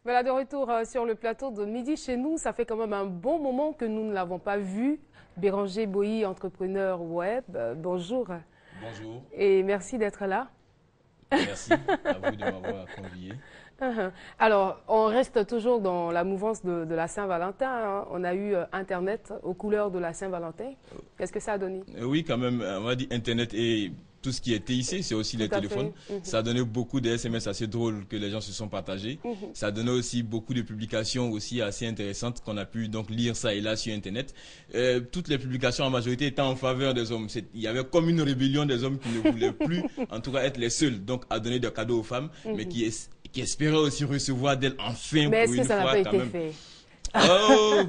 Voilà, de retour sur le plateau de Midi chez nous. Ça fait quand même un bon moment que nous ne l'avons pas vu. Béranger Boyi, entrepreneur web, bonjour. Bonjour, Et merci d'être là. merci à vous de m'avoir convié. Alors, on reste toujours dans la mouvance de la Saint-Valentin, hein. On a eu Internet aux couleurs de la Saint-Valentin. Qu'est-ce que ça a donné? Oui, quand même, on va dire Internet et tout ce qui est TIC, c'est aussi les Tout à téléphones. fait. Ça a donné beaucoup de SMS assez drôles que les gens se sont partagés. Ça a donné aussi beaucoup de publications aussi assez intéressantes qu'on a pu donc lire ça et là sur Internet. Toutes les publications en majorité étaient en faveur des hommes. Il y avait comme une rébellion des hommes qui ne voulaient plus, en tout cas, être les seuls donc à donner des cadeaux aux femmes, mais qui espéraient aussi recevoir d'elles enfin Mais pour est-ce que une ça n'a fois pas quand été même. fait? Oh,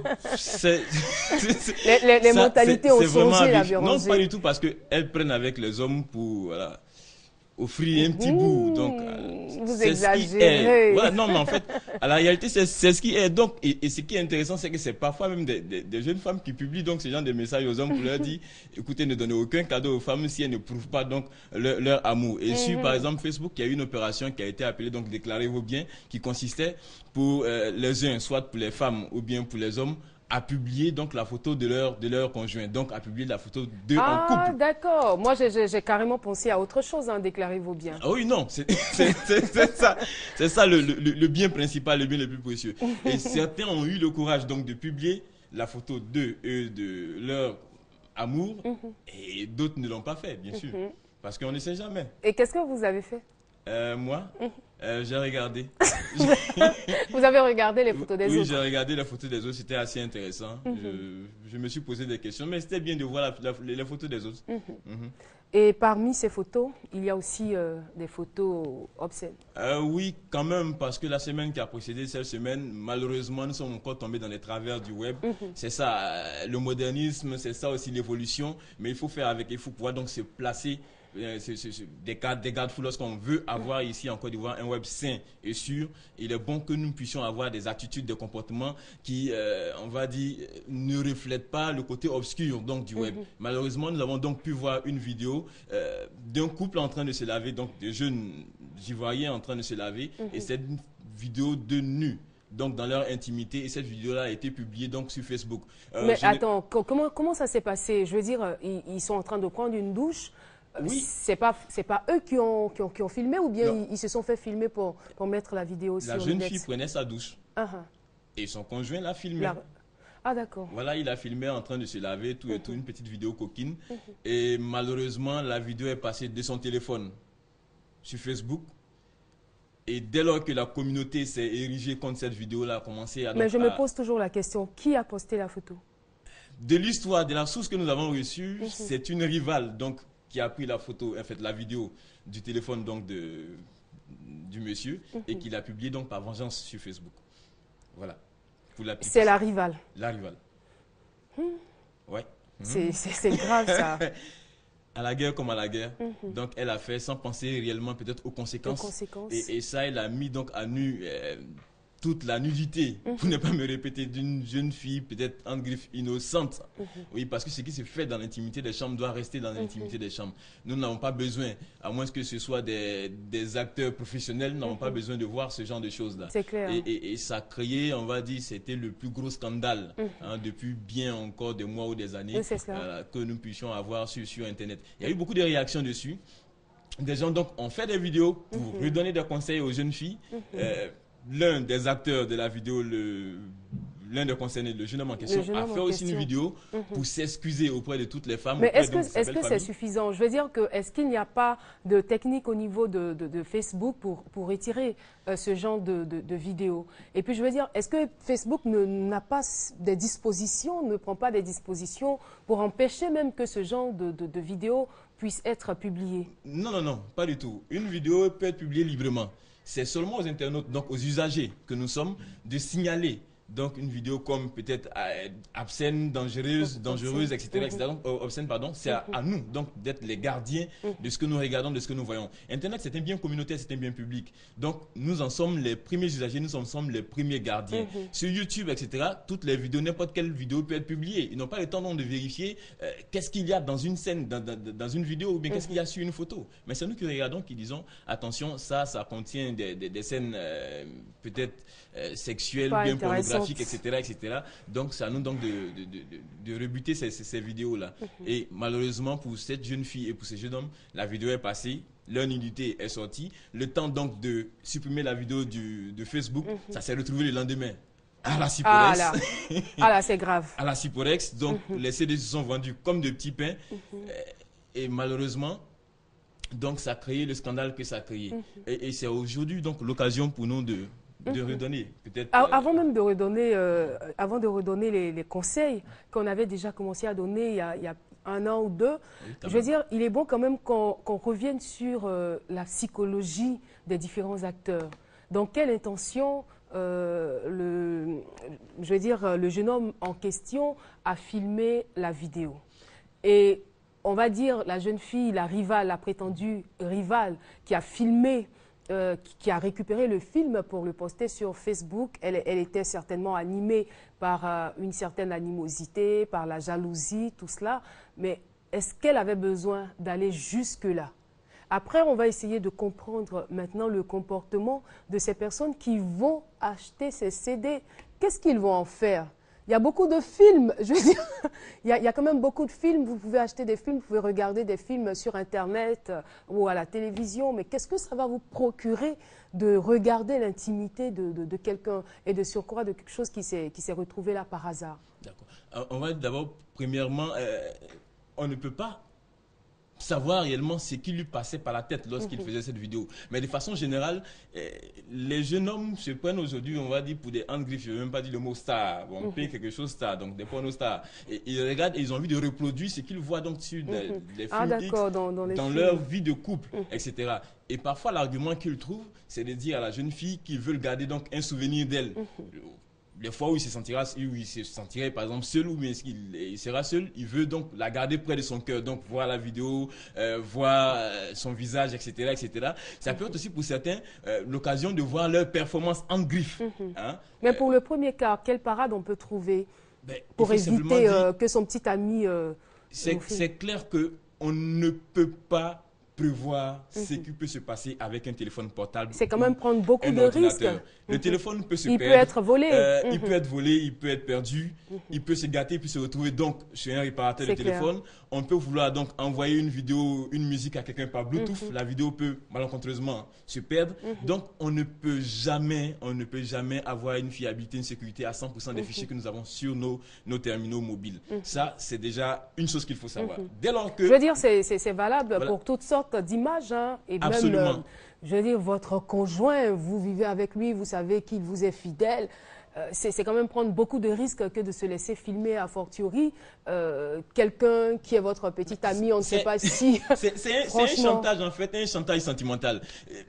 Les mentalités ont changé, la Non, Béranger. pas du tout, parce qu'elles prennent avec les hommes pour voilà, offrir un petit bout. Donc, Vous c'est ce qui exagérez. est. Voilà, non, mais en fait, à la réalité, c'est ce qui est. Donc, et ce qui est intéressant, c'est que c'est parfois même des jeunes femmes qui publient donc ce genre de messages aux hommes pour leur dire, écoutez, ne donnez aucun cadeau aux femmes si elles ne prouvent pas donc leur amour. Et sur, par exemple, Facebook, il y a eu une opération qui a été appelée donc Déclarez vos biens, qui consistait pour les uns, soit pour les femmes ou bien pour les hommes, à publier donc la photo de leur conjoint, donc à publier la photo d'eux en Ah, couple. d'accord. Moi, j'ai carrément pensé à autre chose, hein, déclarez vos biens. Ah oui, non, c'est ça le bien principal, le bien le plus précieux. Et certains ont eu le courage donc de publier la photo d'eux et de leur amour, et d'autres ne l'ont pas fait, bien sûr, parce qu'on ne sait jamais. Et qu'est-ce que vous avez fait? Moi, j'ai regardé. Vous avez regardé les photos des Oui, autres? j'ai regardé la photo des autres, c'était assez intéressant. Je me suis posé des questions, mais c'était bien de voir les photos des autres. Et parmi ces photos, il y a aussi des photos obscènes. Oui, quand même, parce que la semaine qui a précédé cette semaine, malheureusement, nous sommes encore tombés dans les travers du web. C'est ça, le modernisme, c'est ça aussi l'évolution, mais il faut faire avec, il faut pouvoir donc se placer. Des garde-fous lorsqu'on veut avoir ici en Côte d'Ivoire un web sain et sûr. Il est bon que nous puissions avoir des attitudes, des comportements qui, on va dire, ne reflètent pas le côté obscur donc, du web. Malheureusement, nous avons donc pu voir une vidéo d'un couple en train de se laver, donc de jeunes Ivoiriens en train de se laver, et cette vidéo de nus. Donc dans leur intimité, et cette vidéo-là a été publiée donc sur Facebook. Mais attends, comment ça s'est passé? Je veux dire, ils sont en train de prendre une douche. Oui. C'est pas eux qui ont filmé, ou bien ils se sont fait filmer pour mettre la vidéo sur La le jeune net? fille prenait sa douche et son conjoint l'a filmé. Ah, d'accord. Voilà, il a filmé en train de se laver, tout et tout, une petite vidéo coquine. Et malheureusement, la vidéo est passée de son téléphone sur Facebook. Et dès lors que la communauté s'est érigée contre cette vidéo-là, a commencé à... Mais je me pose toujours la question, qui a posté la photo? De l'histoire, de la source que nous avons reçue, c'est une rivale donc, qui a pris la photo, en fait la vidéo du téléphone donc, du monsieur et qui l'a publiée donc, par vengeance sur Facebook. Voilà. C'est la rivale? La rivale. Ouais. C'est grave, ça. À la guerre comme à la guerre. Donc, elle a fait sans penser réellement peut-être aux conséquences. Et ça, elle a mis donc à nu toute la nudité, pour ne pas me répéter, d'une jeune fille peut-être en griffe innocente. Oui, parce que ce qui se fait dans l'intimité des chambres doit rester dans l'intimité des chambres. Nous n'avons pas besoin, à moins que ce soit des acteurs professionnels, nous n'avons pas besoin de voir ce genre de choses-là. C'est clair. Et ça a créé, on va dire, c'était le plus gros scandale depuis bien encore des mois ou des années que nous puissions avoir sur Internet. Il y a eu beaucoup de réactions dessus. Des gens donc ont fait des vidéos pour redonner des conseils aux jeunes filles. L'un des acteurs de la vidéo, l'un des concernés, le jeune homme en question, a fait aussi une vidéo pour s'excuser auprès de toutes les femmes. Mais est-ce que c'est suffisant? Je veux dire, est-ce qu'il n'y a pas de technique au niveau de Facebook pour retirer ce genre de vidéos? Et puis je veux dire, est-ce que Facebook n'a pas des dispositions, ne prend pas des dispositions pour empêcher même que ce genre de vidéos puisse être publiées? Non, non, non, pas du tout. Une vidéo peut être publiée librement. C'est seulement aux internautes, donc aux usagers que nous sommes, de signaler donc une vidéo comme peut-être obscène, dangereuse, etc., etc. Donc, obscène, pardon, c'est à nous donc d'être les gardiens de ce que nous regardons, de ce que nous voyons. Internet, c'est un bien communautaire, c'est un bien public. Donc, nous en sommes les premiers usagers, nous en sommes les premiers gardiens. Sur YouTube, etc., toutes les vidéos, n'importe quelle vidéo peut être publiée. Ils n'ont pas le temps donc de vérifier qu'est-ce qu'il y a dans une scène, dans une vidéo, ou bien qu'est-ce qu'il y a sur une photo. Mais c'est nous qui regardons, qui disons, attention, ça contient des scènes peut-être sexuelles, bien pornographiques, etc., etc. Donc, c'est à nous donc de rebuter ces vidéos-là. Et malheureusement, pour cette jeune fille et pour ces jeunes hommes, la vidéo est passée, leur nudité est sortie. Le temps donc de supprimer la vidéo de Facebook, ça s'est retrouvé le lendemain à la Ciporex. Ah là, c'est grave. À la Ciporex. Donc, les CD se sont vendus comme de petits pains. Et malheureusement, donc, ça a créé le scandale que ça a créé. Et c'est aujourd'hui donc l'occasion pour nous de redonner, peut-être. Avant même de redonner, avant de redonner les conseils qu'on avait déjà commencé à donner il y a 1 an ou 2, je veux dire, il est bon quand même qu'on revienne sur la psychologie des différents acteurs. Dans quelle intention le jeune homme en question a filmé la vidéo. Et on va dire la jeune fille, la rivale, la prétendue rivale qui a filmé, qui a récupéré le film pour le poster sur Facebook, elle était certainement animée par une certaine animosité, par la jalousie, tout cela. Mais est-ce qu'elle avait besoin d'aller jusque-là? Après, on va essayer de comprendre maintenant le comportement de ces personnes qui vont acheter ces CD. Qu'est-ce qu'ils vont en faire? Il y a beaucoup de films, je veux dire, il y a quand même beaucoup de films. Vous pouvez acheter des films, vous pouvez regarder des films sur Internet ou à la télévision. Mais qu'est-ce que ça va vous procurer de regarder l'intimité de quelqu'un et de surcroît de quelque chose qui s'est retrouvé là par hasard? D'accord. On va d'abord, premièrement, on ne peut pas savoir réellement ce qui lui passait par la tête lorsqu'il faisait cette vidéo. Mais de façon générale, les jeunes hommes se prennent aujourd'hui, on va dire, pour des hand-griffes. Je ne veux même pas dire le mot star. Bon, on paye quelque chose star, donc des pornos stars. Et ils regardent et ils ont envie de reproduire ce qu'ils voient donc sur les films X, dans leur vie de couple, etc. Et parfois, l'argument qu'ils trouvent, c'est de dire à la jeune fille qu'ils veulent garder donc un souvenir d'elle. Les fois où il se sentirait par exemple seul, ou bien il sera seul, il veut donc la garder près de son cœur, donc voir la vidéo, voir son visage, etc., etc. Ça peut être aussi pour certains l'occasion de voir leur performance en griffe. Hein? Mais pour le premier cas, quelle parade on peut trouver pour éviter que son petit ami... c'est clair qu'on ne peut pas prévoir ce qui peut se passer avec un téléphone portable. C'est quand même prendre beaucoup de risques. Le téléphone peut se perdre. Il peut être volé. Il peut être volé, il peut être perdu, il peut se gâter puis se retrouver donc chez un réparateur de téléphone. On peut vouloir donc envoyer une vidéo, une musique à quelqu'un par Bluetooth. La vidéo peut malencontreusement se perdre. Donc on ne peut jamais avoir une fiabilité, une sécurité à 100% des fichiers que nous avons sur nos terminaux mobiles. Ça, c'est déjà une chose qu'il faut savoir. Dès lors que... Je veux dire, c'est valable pour toutes sortes d'images, hein, et absolument. Même, je veux dire, votre conjoint, vous vivez avec lui, vous savez qu'il vous est fidèle. C'est quand même prendre beaucoup de risques que de se laisser filmer a fortiori. Quelqu'un qui est votre petit ami, on ne sait pas si... C'est un chantage en fait, un chantage sentimental.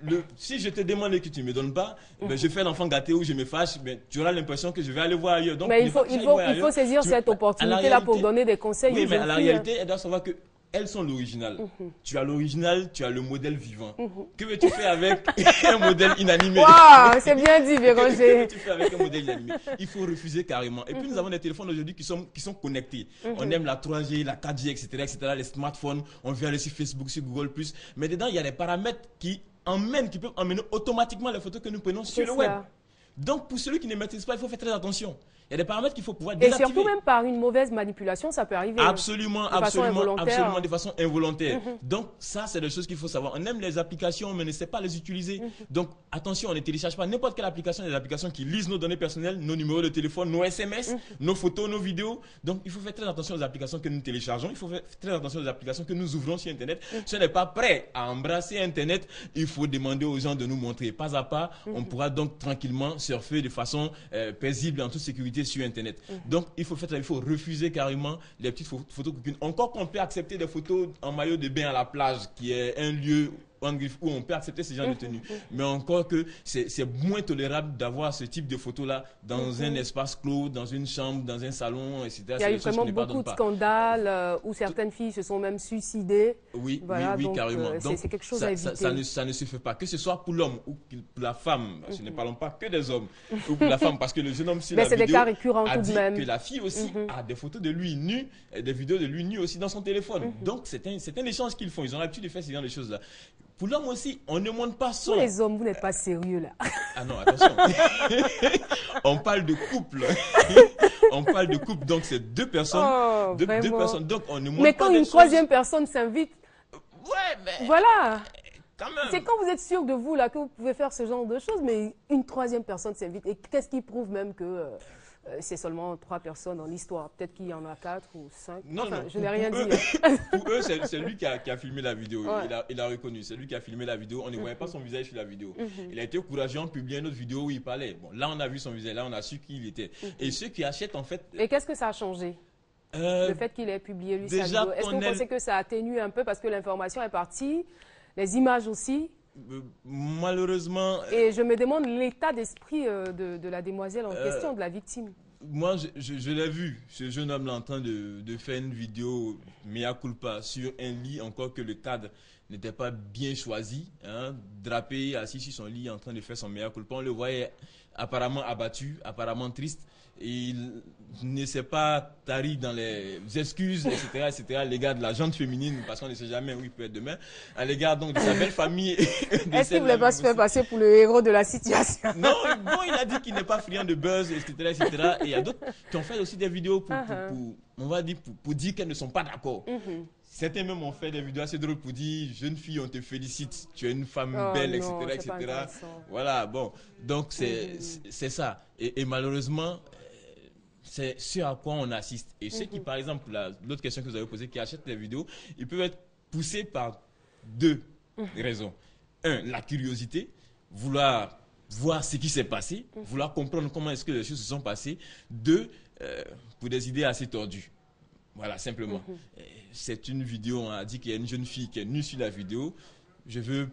Si je te demande et que tu ne me donnes pas, je fais l'enfant gâté ou je me fâche, tu auras l'impression que je vais aller voir ailleurs. Donc, mais il faut saisir cette opportunité-là pour donner des conseils. Oui, mais à la réalité, elle doit savoir que elles sont l'original. Tu as l'original, tu as le modèle vivant. Que veux-tu faire avec un modèle inanimé? Waouh, c'est bien dit, Véronique. Que veux-tu faire avec un modèle inanimé? Il faut refuser carrément. Et puis nous avons des téléphones aujourd'hui qui sont connectés. On aime la 3G, la 4G, etc., etc. Les smartphones, on veut aller sur Facebook, sur Google+. Mais dedans, il y a des paramètres qui peuvent emmener automatiquement les photos que nous prenons sur le web. Donc, pour celui qui ne maîtrise pas, il faut faire très attention. Il y a des paramètres qu'il faut pouvoir désactiver. Et surtout, même par une mauvaise manipulation, ça peut arriver. Absolument, de façon involontaire. Donc, ça, c'est des choses qu'il faut savoir. On aime les applications, mais on ne sait pas les utiliser. Donc, attention, on ne télécharge pas n'importe quelle application. Des applications qui lisent nos données personnelles, nos numéros de téléphone, nos SMS, nos photos, nos vidéos. Donc, il faut faire très attention aux applications que nous téléchargeons. Il faut faire très attention aux applications que nous ouvrons sur Internet. Si on n'est pas prêt à embrasser Internet, il faut demander aux gens de nous montrer pas à pas. On pourra donc tranquillement surfer de façon paisible, en toute sécurité sur Internet. Donc, il faut refuser carrément les petites photos coquines. Encore qu'on peut accepter des photos en maillot de bain à la plage, qui est un lieu où on peut accepter ce genre de tenue. Mais encore que c'est moins tolérable d'avoir ce type de photos-là dans un espace clos, dans une chambre, dans un salon, etc. Il y a eu vraiment beaucoup de scandales où certaines filles se sont même suicidées. Oui, voilà, oui, donc, carrément. Donc, c'est quelque chose à éviter. Ça ne se fait pas, que ce soit pour l'homme ou pour la femme. Ce ne parlons pas que des hommes ou pour la femme, parce que le jeune homme sur la vidéo des cas récurrents a tout dit de même. que la fille aussi a des photos de lui nu, et des vidéos de lui nu aussi dans son téléphone. Donc, c'est un échange qu'ils font. Ils ont l'habitude de faire ce genre de choses-là. Pour l'homme aussi, on ne montre pas son... Vous les hommes, vous n'êtes pas sérieux là. Ah non, attention. On parle de couple. On parle de couple, donc c'est deux personnes. Deux personnes, donc on ne montre pas. Mais quand une troisième personne s'invite, mais... Voilà. Quand même. C'est quand vous êtes sûr de vous là que vous pouvez faire ce genre de choses, mais une troisième personne s'invite. Et qu'est-ce qui prouve même que c'est seulement 3 personnes dans l'histoire? Peut-être qu'il y en a 4 ou 5. Non, enfin, non. Je n'ai rien dit. Pour eux, c'est lui qui a filmé la vidéo. Ouais. Il a reconnu. C'est lui qui a filmé la vidéo. On ne voyait pas son visage sur la vidéo. Il a été courageux en publiant une autre vidéo où il parlait. Bon, là, on a vu son visage. Là, on a su qui il était. Et ceux qui achètent, en fait... Et qu'est-ce que ça a changé? Le fait qu'il ait publié lui sa vidéo. Est-ce que vous pensez que ça a atténué un peu parce que l'information est partie, les images aussi? Malheureusement... Et je me demande l'état d'esprit de la demoiselle en question, de la victime. Moi, je l'ai vu, ce jeune homme là en train de faire une vidéo mea culpa sur un lit, encore que le cadre n'était pas bien choisi, hein, drapé, assis sur son lit en train de faire son mea culpa. On le voyait apparemment abattu, apparemment triste. Et il ne s'est pas tari dans les excuses, etc., les gars de la gente féminine, parce qu'on ne sait jamais où il peut être demain, à l'égard donc de sa belle famille. Est-ce qu'il ne voulait pas se faire passer pour le héros de la situation? Non, bon, il a dit qu'il n'est pas friand de buzz, etc., Et il y a d'autres qui ont fait aussi des vidéos on va dire, pour dire qu'elles ne sont pas d'accord. Certains même ont fait des vidéos assez drôles pour dire, jeune fille, on te félicite, tu es une femme belle, non, etc. Voilà, bon, donc c'est ça. Et malheureusement, c'est ce à quoi on assiste. Et ceux qui, par exemple, l'autre question que vous avez posée, qui achètent les vidéos, ils peuvent être poussés par 2 raisons. 1, la curiosité, vouloir voir ce qui s'est passé, vouloir comprendre comment est-ce que les choses se sont passées. 2, pour des idées assez tordues. Voilà, simplement. C'est une vidéo, on a dit qu'il y a une jeune fille qui est nue sur la vidéo. Je veux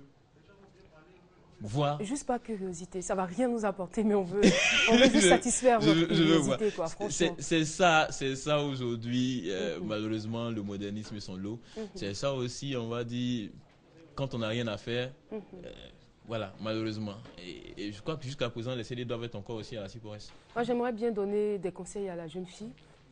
voir. Juste par curiosité, ça ne va rien nous apporter, mais on veut juste satisfaire notre curiosité, quoi, franchement. C'est ça aujourd'hui, malheureusement, le modernisme est son lot. C'est ça aussi, on va dire, quand on n'a rien à faire, voilà, malheureusement. Et je crois que jusqu'à présent, les CD doivent être encore aussi à la CIPORES. Moi, j'aimerais bien donner des conseils à la jeune fille.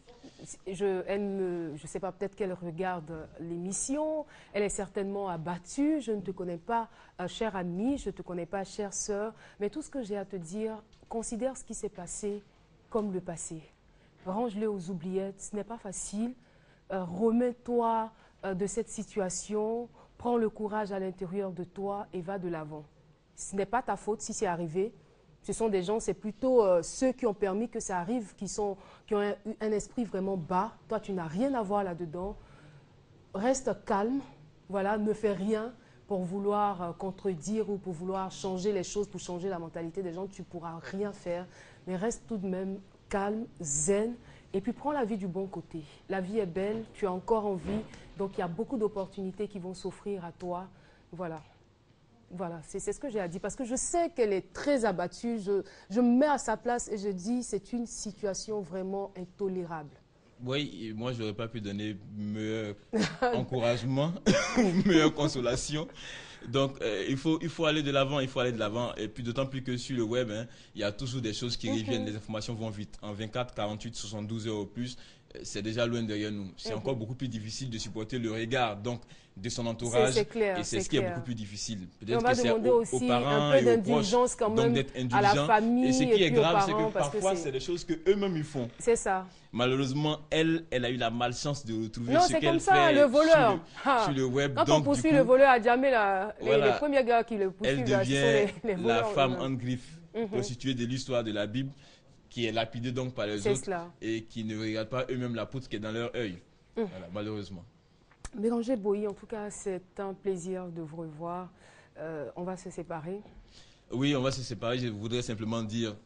Je sais pas, peut-être qu'elle regarde l'émission, elle est certainement abattue, je ne te connais pas, chère amie, je ne te connais pas, chère sœur, mais tout ce que j'ai à te dire, considère ce qui s'est passé comme le passé. Range-le aux oubliettes, ce n'est pas facile, remets-toi de cette situation, prends le courage à l'intérieur de toi et va de l'avant. Ce n'est pas ta faute si c'est arrivé. Ce sont des gens, c'est plutôt ceux qui ont permis que ça arrive, qui ont un esprit vraiment bas. Toi, tu n'as rien à voir là-dedans. Reste calme, voilà, ne fais rien pour vouloir contredire ou pour vouloir changer les choses, pour changer la mentalité des gens. Tu ne pourras rien faire, mais reste tout de même calme, zen, et puis prends la vie du bon côté. La vie est belle, tu as encore envie, donc il y a beaucoup d'opportunités qui vont s'offrir à toi. Voilà. Voilà, c'est ce que j'ai à dire, parce que je sais qu'elle est très abattue, je me mets à sa place et je dis c'est une situation vraiment intolérable. Oui, moi je n'aurais pas pu donner meilleur encouragement ou meilleure consolation. Donc il faut aller de l'avant, et puis d'autant plus que sur le web, hein, il y a toujours des choses qui reviennent, les informations vont vite. En 24, 48, 72 heures au plus, c'est déjà loin derrière nous. C'est encore beaucoup plus difficile de supporter le regard de son entourage. C'est clair, et c'est ce qui est beaucoup plus difficile. Peut-être que c'est aux parents et aux proches, quand même, à la famille. Et ce qui est grave, c'est que parents, parfois, c'est des choses qu'eux-mêmes ils font. C'est ça. Malheureusement, elle a eu la malchance de retrouver ce qu'elle fait comme ça, le voleur. Sur le web. Quand donc, on poursuit le voleur à jamais, les premiers gars qui le poursuivent, elle devient les voleurs, la femme en griffe, prostituée de l'histoire de la Bible, qui est lapidée donc par les autres et qui ne regarde pas eux-mêmes la poutre qui est dans leur œil. Voilà, malheureusement. Béranger Boyi, en tout cas, c'est un plaisir de vous revoir. On va se séparer. Oui, on va se séparer. Je voudrais simplement dire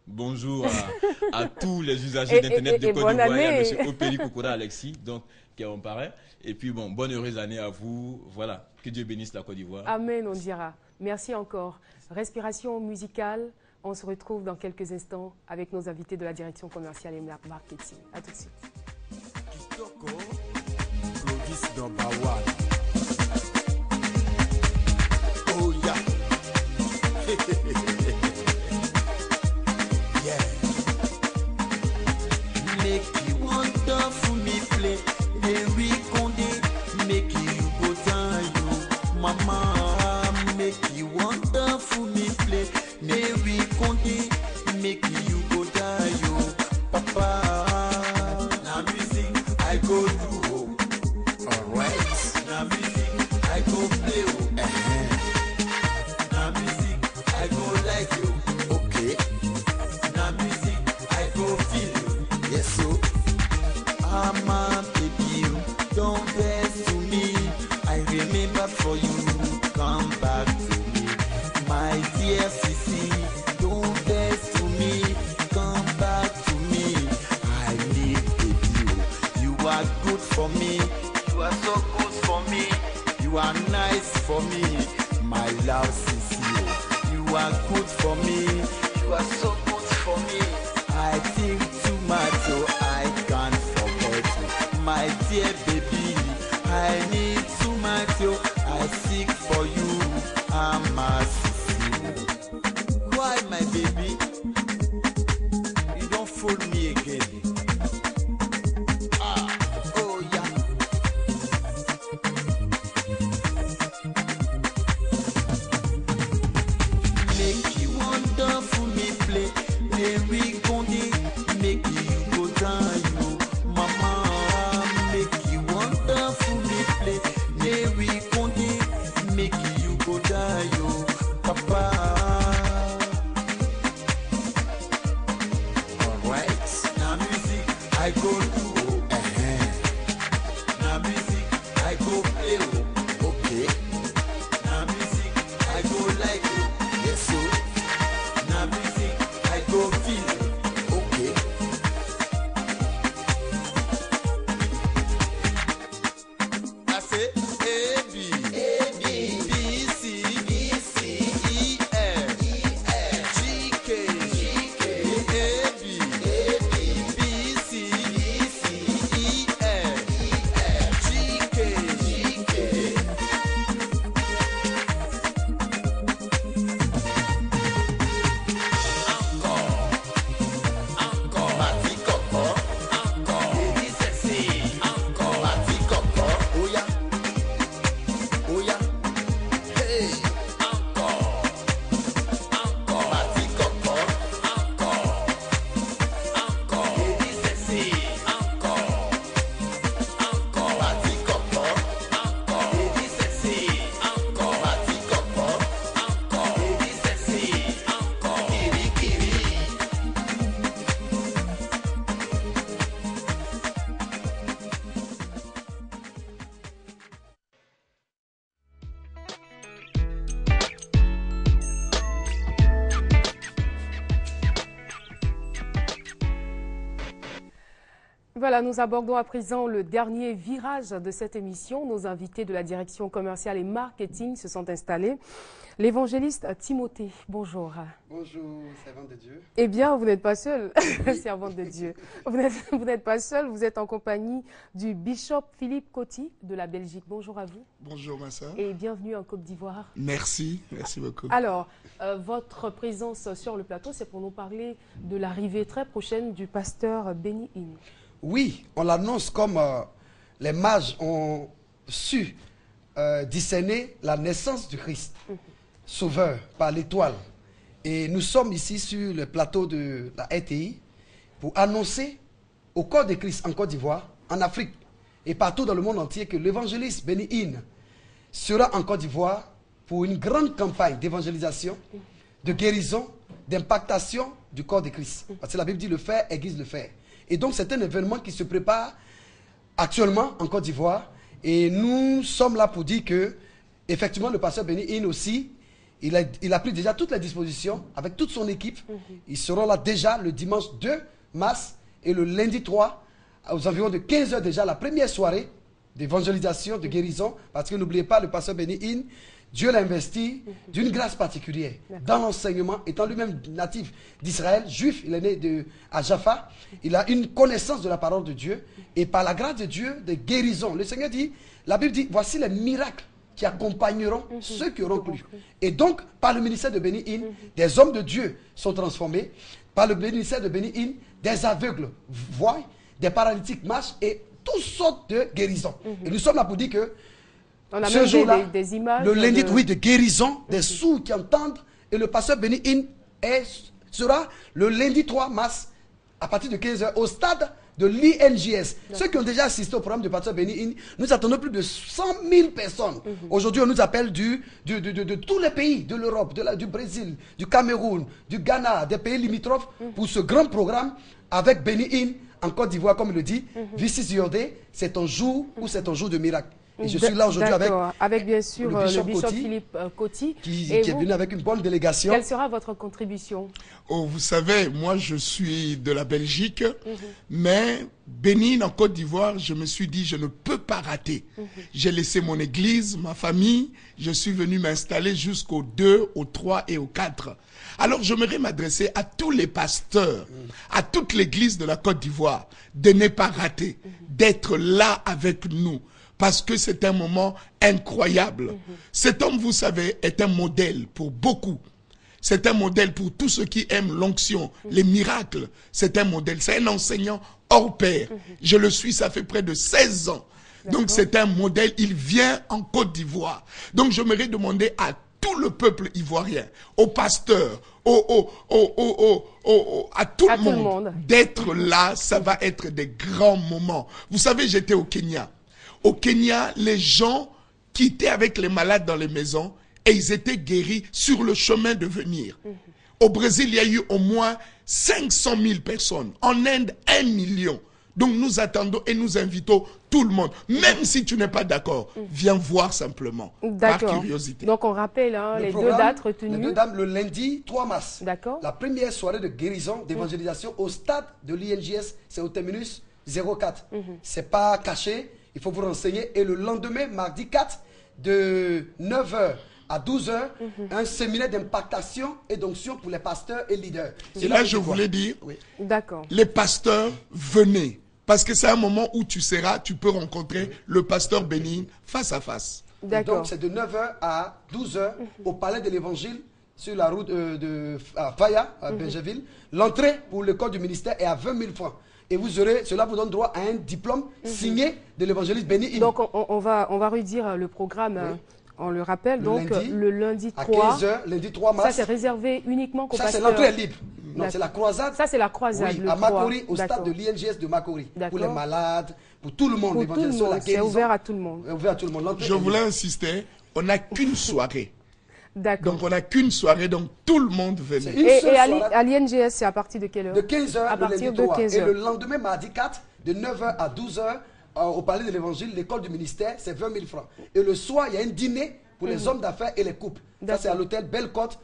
Bonjour à tous les usagers d'Internet de Côte d'Ivoire et à M. Opéli Kokora Alexis, donc, qui en paraît. Et puis, bon, bonne heureuse année à vous. Voilà, que Dieu bénisse la Côte d'Ivoire. Amen, on dira. Merci encore. Respiration musicale. On se retrouve dans quelques instants avec nos invités de la direction commerciale et marketing. À tout de suite. Oh yeah. Yeah. Make you wonderful me play. Every Conde make you go down you. Mama make you wonderful me play. Every Conde make you go down you. Papa na music I go do. Alright. Na music I go play. Na music I go like you. Okay. Na music I go feel you. Yes, so I'm a baby. Don't vex to me. I remember for you. Come back to me, my dear Sissy. Don't vex to me. Come back to me. I need baby. You are good for me. You are so good for me. You are nice for me. My love, Sissy. You are good for me. You are so good for me. I think too much, so I can't forget you. My dear baby, I need too much, so I seek for you. I'm a Sissy. Why, my baby? You don't fool me again. Ah, oh yeah. Make you wonderful me play. Every Conde make you go down you. Mama make you wonderful me play. Every Conde make you go down you. Papa. Alright. Na music I go do. Na music I go play. Okay. Na music I go like you. Yes, so. Na music I go feel. Okay. I say A B B C E F G K A B B C E F G K. Encore, Mati Coco, encore, Eddie Sexy, encore, Mati Coco, oh yeah, oh yeah, hey, encore, Mati Coco, encore, Eddie Sexy, encore, Mati Coco, Eddie Sexy, Mati Coco, Eddie Sexy, Kiri Kiri. Voilà, nous abordons à présent le dernier virage de cette émission. Nos invités de la direction commerciale et marketing se sont installés. L'évangéliste Timothée, bonjour. Bonjour, servante de Dieu. Eh bien, vous n'êtes pas seul, servante de Dieu. Vous n'êtes pas seul, vous êtes en compagnie du bishop Philippe Coty de la Belgique. Bonjour à vous. Bonjour, ma soeur. Et bienvenue en Côte d'Ivoire. Merci beaucoup. Alors, votre présence sur le plateau, c'est pour nous parler de l'arrivée très prochaine du pasteur Benny Hinn. Oui, on l'annonce comme les mages ont su discerner la naissance du Christ, sauveur, par l'étoile. Et nous sommes ici sur le plateau de la RTI pour annoncer au corps de Christ en Côte d'Ivoire, en Afrique et partout dans le monde entier que l'évangéliste Benny Hinn sera en Côte d'Ivoire pour une grande campagne d'évangélisation, de guérison, d'impactation du corps de Christ. Parce que la Bible dit le fer aiguise le fer. Et donc c'est un événement qui se prépare actuellement en Côte d'Ivoire. Et nous sommes là pour dire que, effectivement, le pasteur Benny Hinn aussi, Il a pris déjà toutes les dispositions avec toute son équipe. Ils seront là déjà le dimanche 2 mars et le lundi 3 aux environs de 15 h déjà, la première soirée d'évangélisation, de guérison. Parce que n'oubliez pas, le pasteur Benny Hinn, Dieu l'a investi d'une grâce particulière dans l'enseignement, étant lui-même natif d'Israël, juif, il est né à Jaffa. Il a une connaissance de la parole de Dieu et par la grâce de Dieu, des guérisons. Le Seigneur dit, la Bible dit, voici les miracles qui accompagneront ceux qui auront cru. Et donc, par le ministère de Benny Hinn, des hommes de Dieu sont transformés. Par le ministère de Benny Hinn, des aveugles voient, des paralytiques marchent et toutes sortes de guérisons. Et nous sommes là pour dire que on a ce jour-là, des images le lundi, oui, de guérison, des sourds qui entendent. Et le pasteur Benny Hinn sera le lundi 3 mars à partir de 15 h au stade de l'INJS. Ceux qui ont déjà assisté au programme du pasteur Benny Hinn, nous attendons plus de 100 000 personnes. Aujourd'hui, on nous appelle de tous les pays de l'Europe, du Brésil, du Cameroun, du Ghana, des pays limitrophes, pour ce grand programme avec Benny Hinn en Côte d'Ivoire, comme il le dit. This is your day, c'est ton jour ou c'est ton jour de miracle. Et je suis là aujourd'hui avec bien sûr le bishop Philippe Coty, qui est venu avec une bonne délégation. Quelle sera votre contribution? Oh, vous savez, moi je suis de la Belgique, mais Bénin en Côte d'Ivoire, je me suis dit je ne peux pas rater. J'ai laissé mon église, ma famille, je suis venu m'installer jusqu'au 2, au 3 et au 4. Alors j'aimerais m'adresser à tous les pasteurs, à toute l'église de la Côte d'Ivoire, de ne pas rater, d'être là avec nous. Parce que c'est un moment incroyable. Cet homme, vous savez, est un modèle pour beaucoup. C'est un modèle pour tous ceux qui aiment l'onction, les miracles. C'est un modèle, c'est un enseignant hors pair. Je le suis, ça fait près de 16 ans. Donc c'est un modèle, il vient en Côte d'Ivoire. Donc j'aimerais demander à tout le peuple ivoirien, aux pasteurs, à tout le monde d'être là. Ça va être des grands moments. Vous savez, j'étais au Kenya. Au Kenya, les gens qui étaient avec les malades dans les maisons et ils étaient guéris sur le chemin de venir. Au Brésil, il y a eu au moins 500 000 personnes. En Inde, 1 million. Donc nous attendons et nous invitons tout le monde. Même si tu n'es pas d'accord, viens voir simplement, par curiosité. Donc on rappelle les deux dates retenues. Les deux dates, le lundi 3 mars. D'accord. La première soirée de guérison, d'évangélisation au stade de l'INJS, c'est au terminus 04. C'est pas caché. Il faut vous renseigner. Et le lendemain, mardi 4, de 9 h à 12 h, un séminaire d'impactation et d'onction pour les pasteurs et leaders. Et là, je voulais dire, d'accord, les pasteurs, venez. Parce que c'est un moment où tu peux rencontrer le pasteur Benny Hinn face à face. Donc, c'est de 9 h à 12 h au palais de l'Évangile, sur la route à Faya, à Benjaville. L'entrée pour le corps du ministère est à 20 000 francs. Et cela vous donne droit à un diplôme signé de l'évangéliste Benny Hinn. Donc on va redire le programme, on le rappelle, le lundi 3. À 15 h, lundi 3 mars. Ça c'est réservé uniquement qu'aux pasteurs. Ça c'est l'entrée libre. Non, c'est la croisade. Ça c'est la croisade, oui, à Makori, au stade de l'INJS de Makori. Pour les malades, pour tout le monde. L'évangélisation, la guérison. C'est ouvert à tout le monde. Ouvert à tout le monde. Je voulais insister, on n'a qu'une soirée. D'accord. Donc on n'a qu'une soirée, donc tout le monde venait. Et à l'INGS, c'est à partir de quelle heure? De 15 h à partir de 15 h. Et le lendemain, mardi 4, de 9 h à 12 h, au palais de l'Évangile, l'école du ministère, c'est 20 000 francs. Et le soir, il y a un dîner pour les hommes d'affaires et les couples. Ça, c'est à l'hôtel Belle-Côte,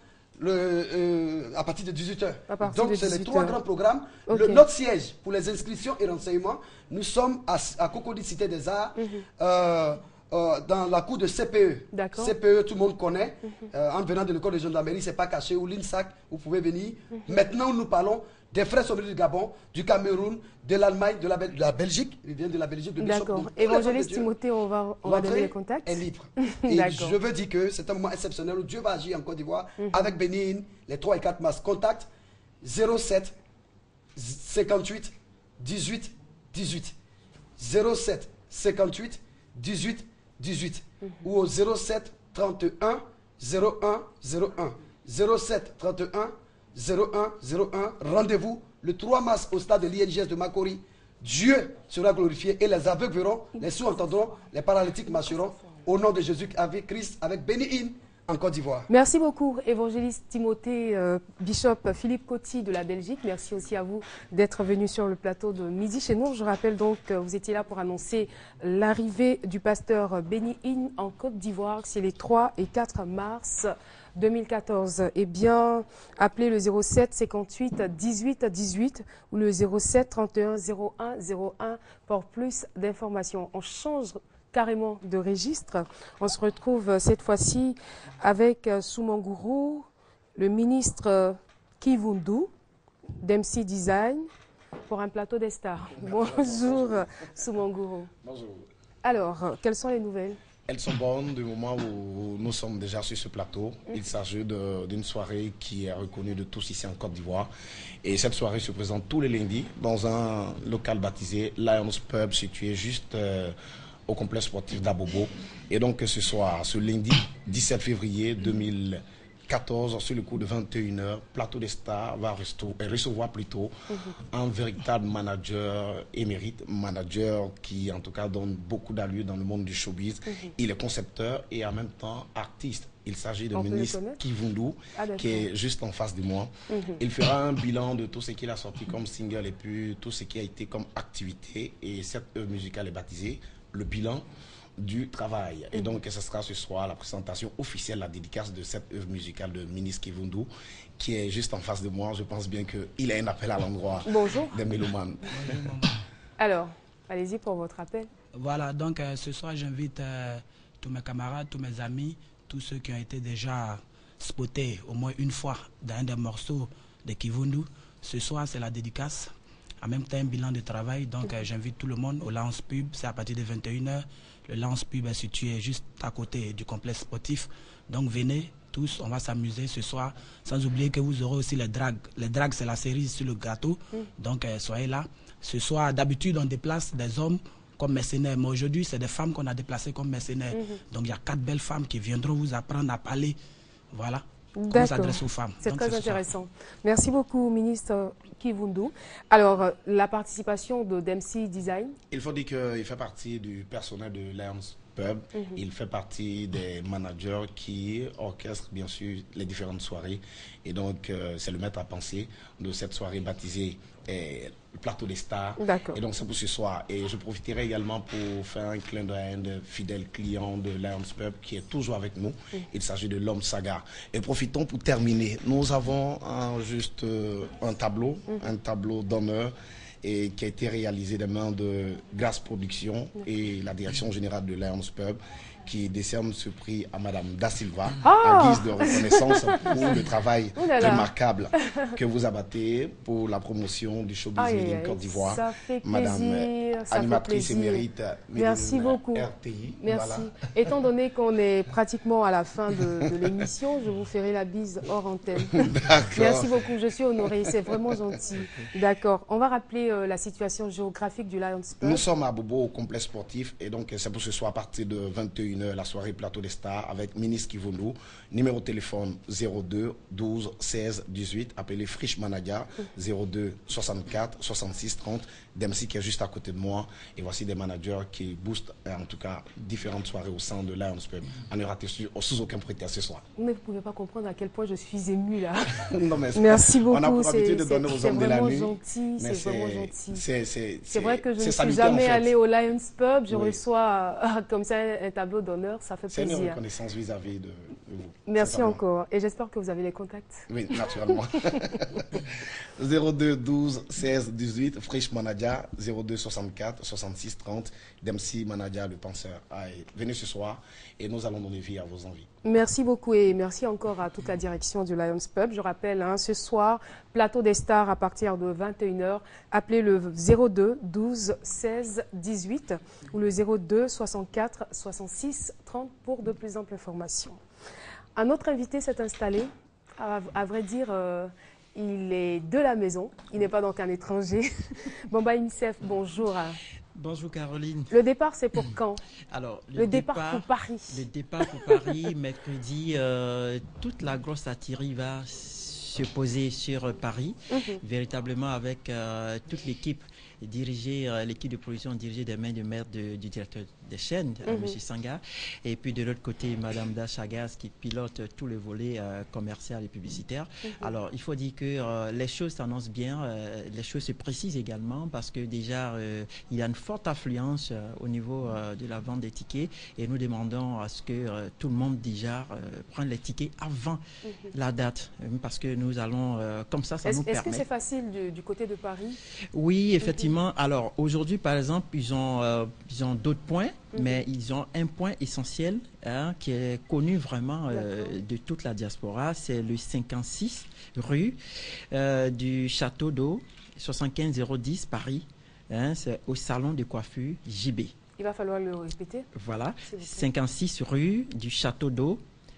à partir de 18 h. Donc, c'est les 3 grands programmes. Notre siège pour les inscriptions et renseignements, nous sommes à Cocody, Cité des Arts, dans la cour de CPE. CPE, tout le monde connaît. En venant de l'école de gendarmerie, c'est pas caché. Ou l'INSAC, vous pouvez venir. Maintenant, nous parlons des frères sauveteurs du Gabon, du Cameroun, de l'Allemagne, de la Belgique. Ils viennent de la Belgique. D'accord. Évangéliste Timothée, on va donner les contacts. Est libre. Et je veux dire que c'est un moment exceptionnel où Dieu va agir en Côte d'Ivoire avec Benny Hinn, les 3 et 4 mars. Contact 07 58 18 18. 07 58 18 18 ou au 07 31 01 01 07 31 01 01. Rendez-vous le 3 mars au stade de l'INJS de Makori. Dieu sera glorifié et les aveugles verront, les sourds entendront, les paralytiques marcheront au nom de Jésus avec Christ, avec Benny Hinn en Côte d'Ivoire. Merci beaucoup, évangéliste Timothée Bishop Philippe Coty de la Belgique. Merci aussi à vous d'être venu sur le plateau de Midi chez nous. Je rappelle donc que vous étiez là pour annoncer l'arrivée du pasteur Benny Hinn en Côte d'Ivoire. C'est les 3 et 4 mars 2014. Eh bien, appelez le 07 58 18 18 ou le 07 31 01 01 pour plus d'informations. On change carrément de registre. On se retrouve cette fois-ci avec Soumanguru, le ministre Kivundu d'MC Design pour un plateau des stars. Bonjour Soumanguru. Bonjour. Alors, quelles sont les nouvelles? Elles sont bonnes du moment où nous sommes déjà sur ce plateau. Il s'agit d'une soirée qui est reconnue de tous ici en Côte d'Ivoire. Et cette soirée se présente tous les lundis dans un local baptisé Lions Pub situé juste au complexe sportif d'Abobo. Et donc ce soir, ce lundi 17 février 2014, sur le coup de 21h, Plateau des Stars va recevoir plutôt un véritable manager émérite, manager qui en tout cas donne beaucoup d'allure dans le monde du showbiz. Il est concepteur et en même temps artiste. Il s'agit de ministre Kivundu, qui est juste en face de moi. Il fera un bilan de tout ce qu'il a sorti comme single et puis tout ce qui a été comme activité. Et cette œuvre musicale est baptisée le bilan du travail. Et donc, ce sera ce soir la présentation officielle, la dédicace de cette œuvre musicale de ministre Kivundu, qui est juste en face de moi. Je pense bien qu'il a un appel à l'endroit des mélomanes. Alors, allez-y pour votre appel. Voilà, donc ce soir, j'invite tous mes camarades, tous mes amis, tous ceux qui ont été déjà spotés au moins une fois dans un des morceaux de Kivundu. Ce soir, c'est la dédicace. En même temps, un bilan de travail. Donc, j'invite tout le monde au Lounge Pub. C'est à partir de 21h. Le Lounge Pub est situé juste à côté du complexe sportif. Donc, venez tous, on va s'amuser ce soir. Sans oublier que vous aurez aussi les drags. Les drags, c'est la cerise sur le gâteau. Donc, soyez là. Ce soir, d'habitude, on déplace des hommes comme mercenaires. Mais aujourd'hui, c'est des femmes qu'on a déplacées comme mercenaires. Donc, il y a 4 belles femmes qui viendront vous apprendre à parler. Voilà. On s'adresse aux femmes. C'est très intéressant. Merci beaucoup, ministre Kivundu. Alors, la participation de d'MC Design? Il faut dire qu'il fait partie du personnel de Lions Pub. Il fait partie des managers qui orchestrent bien sûr les différentes soirées. Et donc, c'est le maître à penser de cette soirée baptisée le Plateau des Stars. Et donc, c'est pour ce soir. Et je profiterai également pour faire un clin d'œil à un de fidèles clients de Lions Pub qui est toujours avec nous. Il s'agit de l'homme Saga. Et profitons pour terminer. Nous avons juste un tableau d'honneur et qui a été réalisé des mains de Glace Production et la direction générale de Lions Pub, qui décerne ce prix à Madame Da Silva à guise de reconnaissance pour le travail remarquable que vous abattez pour la promotion du showbiz en Côte d'Ivoire. Madame animatrice émérite. Merci beaucoup. RTI. Merci. Voilà. Étant donné qu'on est pratiquement à la fin de l'émission, je vous ferai la bise hors antenne. Merci beaucoup, je suis honorée, c'est vraiment gentil. D'accord. On va rappeler la situation géographique du Lions Pub. Nous sommes à Bobo au complexe sportif et donc c'est pour ce soir à partir de 21h la soirée Plateau des Stars avec ministre Kivundu. Numéro de téléphone 02 12 16 18. Appelez Frisch Manadia 02 64 66 30. Dempsey qui est juste à côté de moi. Et voici des managers qui boostent en tout cas différentes soirées au sein de Lions Pub. On ne rate sous aucun prétexte ce soir. Mais vous ne pouvez pas comprendre à quel point je suis émue là. Non, mais merci beaucoup. On a pour habitude de donner aux hommes de la nuit. C'est vraiment gentil. C'est vrai que je ne suis jamais allée au Lions Pub. Je reçois comme ça un tableau d'honneur. Ça fait plaisir. C'est une reconnaissance vis-à-vis de vous. Merci encore. Et j'espère que vous avez les contacts. Oui, naturellement. 02 12 16 18. Frisch Manadia 02 64 66 30. Dempsey Manadia, le penseur. Venez ce soir et nous allons donner vie à vos envies. Merci beaucoup et merci encore à toute la direction du Lions Pub. Je rappelle, ce soir, Plateau des Stars à partir de 21h. Appelez le 02 12 16 18 ou le 02 64 66 30 pour de plus amples informations. Un autre invité s'est installé. À vrai dire, il est de la maison. Il n'est pas donc un étranger. Bamba Imsef, bonjour. Bonjour Caroline. Le départ, c'est pour quand? Alors, le départ pour Paris. Le départ pour Paris, mercredi, toute la grosse artillerie va se poser sur Paris, véritablement avec toute l'équipe dirigé, l'équipe de production dirigée des mains de maître du directeur des chaînes, M. Sanga. Et puis de l'autre côté, Mme Da Chagas qui pilote tous les volets commercial et publicitaire. Alors, il faut dire que les choses s'annoncent bien, les choses se précisent également parce que déjà, il y a une forte affluence au niveau de la vente des tickets et nous demandons à ce que tout le monde déjà prenne les tickets avant la date parce que nous allons, comme ça nous permet. Est-ce que c'est facile du côté de Paris? Oui, effectivement. Alors, aujourd'hui, par exemple, ils ont d'autres points, mais ils ont un point essentiel qui est connu vraiment de toute la diaspora. C'est le 56 rue du Château d'Eau, 75010 Paris. C'est au salon de coiffure JB. Il va falloir le répéter. Voilà, 56 rue du Château d'Eau,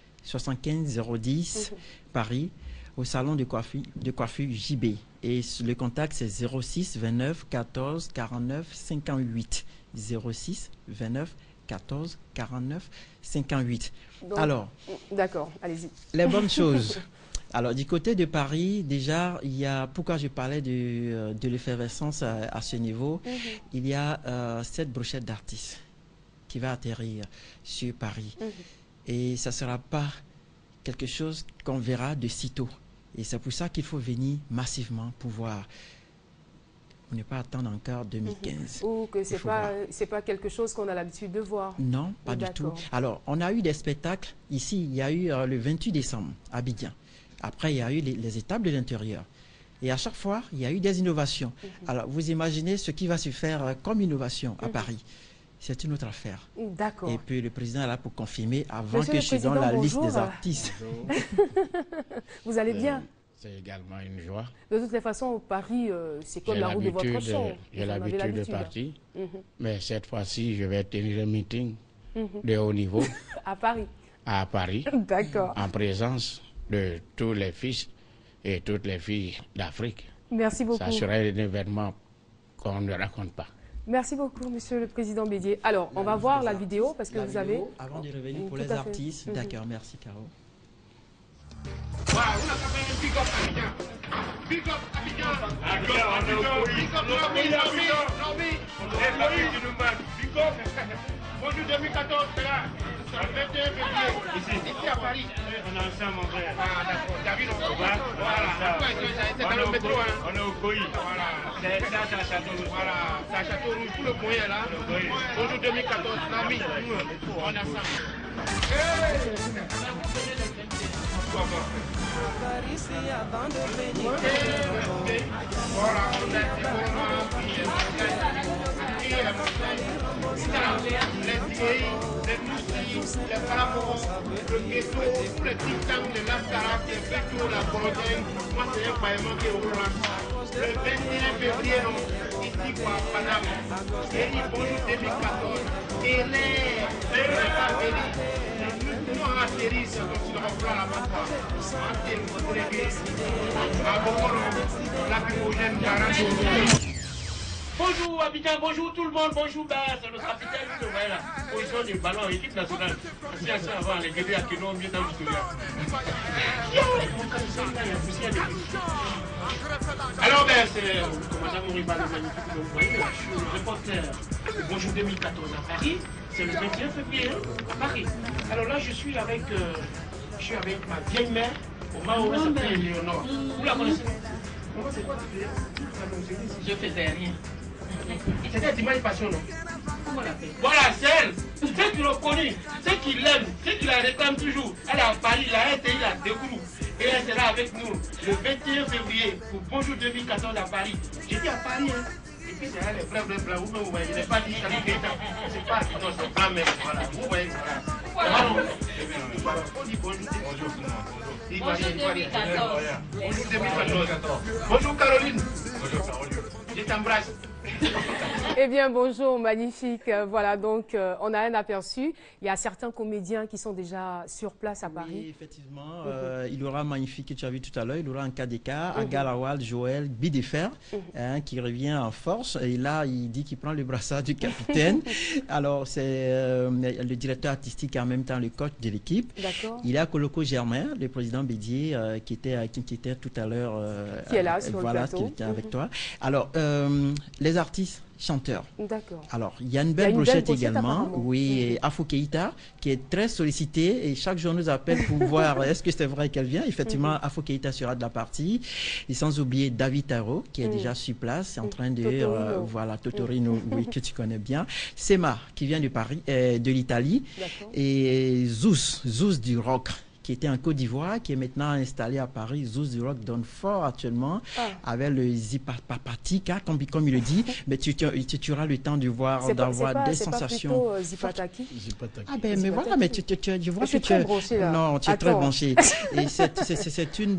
75010 Paris, au salon de coiffure JB. Et le contact, c'est 06 29 14 49 58. 06 29 14 49 58. Donc, alors, d'accord, allez-y. Les bonnes choses. Alors, du côté de Paris, déjà, il y a, pourquoi je parlais de l'effervescence à ce niveau, il y a cette brochette d'artistes qui va atterrir sur Paris. Et ça ne sera pas quelque chose qu'on verra de sitôt. Et c'est pour ça qu'il faut venir massivement pour voir. On n'est pas attendre encore 2015. Ou que c'est pas quelque chose qu'on a l'habitude de voir. Non, pas du tout. Alors, on a eu des spectacles. Ici, il y a eu le 28 décembre à Abidjan. Après, il y a eu les étapes de l'intérieur. Et à chaque fois, il y a eu des innovations. Alors, vous imaginez ce qui va se faire comme innovation à Paris. C'est une autre affaire. D'accord. Et puis, le président est là pour confirmer avant que je donne la liste des artistes. Vous allez bien? C'est également une joie. De toutes les façons, Paris, c'est comme la route de votre champ. J'ai l'habitude de partir. Mais cette fois-ci, je vais tenir un meeting de haut niveau. À Paris? À Paris. D'accord. En présence de tous les fils et toutes les filles d'Afrique. Merci beaucoup. Ça serait un événement qu'on ne raconte pas. Merci beaucoup, Monsieur le Président Bédié. Alors, on va voir la vidéo parce que vous avez... Avant de revenir pour les artistes. D'accord, merci Caro. Voilà, on a fait un big up Abidjan. Big up Abidjan. Big up. Bonjour 2014, c'est là. Le 21 février. Ici à Paris. On est ensemble, mon frère. Ah, d'accord. T'as vu, non? Voilà. C'est dans le métro, hein. On est au Coï. Voilà. C'est ça, c'est à Château Rouge. Voilà. C'est à Château Rouge. Tout le moyen là. Bonjour 2014, l'ami. On est ensemble. Voilà, on a les vieilles, les moussis, les palamorons, le ghetto, tous les titans de l'Astara, les Béto, la Borodin, moi c'est un paillement qui est au Roland. Le 21 février, ici quoi, Panama, et il bonjour 2014, et les nous on atterrit, c'est comme si on reprend la main. On atterrit pour les gays. À Bokoro, la Pipogène, 40. Bonjour Abidjan, bonjour tout le monde, bonjour c'est le capitaine qui est là. Position du ballon, équipe nationale. C'est assez avant, les guerriers à Keno, mieux dans l'histoire. Alors c'est le commandant Mouriba, le magnifique, vous voyez, je suis le reporter de Bonjour 2014 à Paris. C'est le 21 février à Paris. Alors là, je suis avec ma vieille mère, au Mahorais, ça s'appelle Léonore. Vous la connaissez? C'est quoi tu fais? Je faisais rien. C'était Dimanche Passion, non? Comment on l'appelle? Voilà, c'est elle. Ceux qui l'ont connue, ceux qui l'aiment, ceux qui la réclament toujours. Elle est à Paris, la RTI la découvre. Et elle sera avec nous le 21 février pour Bonjour 2014 à Paris. J'étais à Paris, hein. Et puis c'est elle, les frères blancs, vous voyez, je n'ai pas dit Salut Gaëtan. C'est pas non, c'est pas même. Voilà, vous voyez. Voilà. On dit bonjour. Bonjour tout le monde. Bonjour 2014. Bonjour 2014. Bonjour Caroline. Bonjour Caroline. Je t'embrasse. Eh bien, bonjour, magnifique. Voilà, donc on a un aperçu. Il y a certains comédiens qui sont déjà sur place à Paris. Oui, effectivement. Il y aura Magnifique que tu as vu tout à l'heure. Il y aura un KDK, Agal Awal, Joël Bidefer, qui revient en force. Et là, il dit qu'il prend le brassard du capitaine. Alors, c'est le directeur artistique et en même temps le coach de l'équipe. D'accord. Il y a Koloko Germain, le président Bédier, qui était tout à l'heure. Qui est là sur voilà, le plateau. qui était avec toi. Alors, les artistes chanteurs. D'accord. Alors, il y a une belle brochette également. Oui, Mhm. et Afo Keïta, qui est très sollicitée et chaque jour nous appelle pour voir est-ce que c'est vrai qu'elle vient. Effectivement, Afo Keïta sera de la partie. Et sans oublier David Taro, qui est déjà sur place, en train de... Totorino. voilà, Totorino, oui, que tu connais bien. Sema, qui vient de Paris, de l'Italie. Et Zeus du rock, qui était en Côte d'Ivoire, qui est maintenant installé à Paris. Zeus du rock donne fort actuellement, avec le Zipapatika, comme il le dit. Mais tu auras le temps de voir, d'avoir des sensations. C'est pas plutôt Zipataki. Ah ben, mais voilà, mais je vois que tu es branché là. Non, tu es très branché. Et c'est une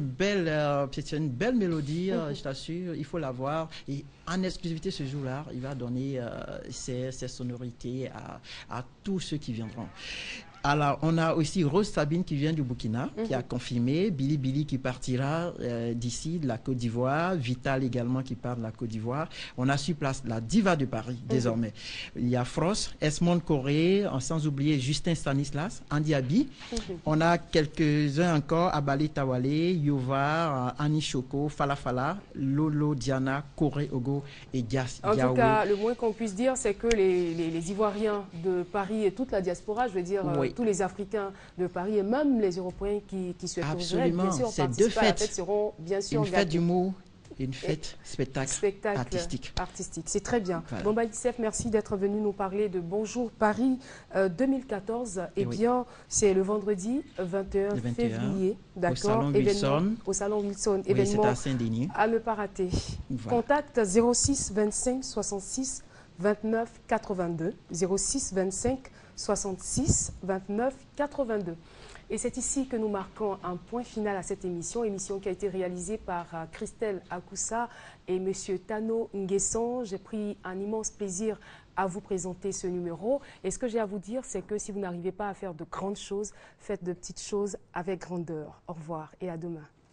belle mélodie, je t'assure. Il faut la voir. Et en exclusivité ce jour-là, il va donner ses sonorités à tous ceux qui viendront. Alors, on a aussi Rose Sabine qui vient du Burkina, qui a confirmé, Billy qui partira d'ici, de la Côte d'Ivoire, Vital également qui part de la Côte d'Ivoire. On a sur place la diva de Paris, désormais. Il y a Frost, Esmond Corée, sans oublier Justin Stanislas, Andy Abi. On a quelques-uns encore, Abali Tawale, Yovar, Annie Choco, Falafala, Lolo, Diana, Corée Ogo et Dias. En tout cas, le moins qu'on puisse dire, c'est que les Ivoiriens de Paris et toute la diaspora, je veux dire, tous les Africains de Paris et même les Européens qui souhaiteraient bien sûr participer à la fête seront bien sûr une fête d'humour, une fête spectacle artistique. C'est très bien. Voilà. Bon, bah, Youssef, merci d'être venu nous parler de Bonjour Paris 2014. Eh bien, c'est le vendredi 21 février, d'accord, au Salon Wilson. Événement à ne pas rater. Voilà. Contact 06 25 66 29 82. 06 25 66 29 82. Et c'est ici que nous marquons un point final à cette émission qui a été réalisée par Christelle Akoussa et M. Tano Nguesson. J'ai pris un immense plaisir à vous présenter ce numéro. Et ce que j'ai à vous dire, c'est que si vous n'arrivez pas à faire de grandes choses, faites de petites choses avec grandeur. Au revoir et à demain.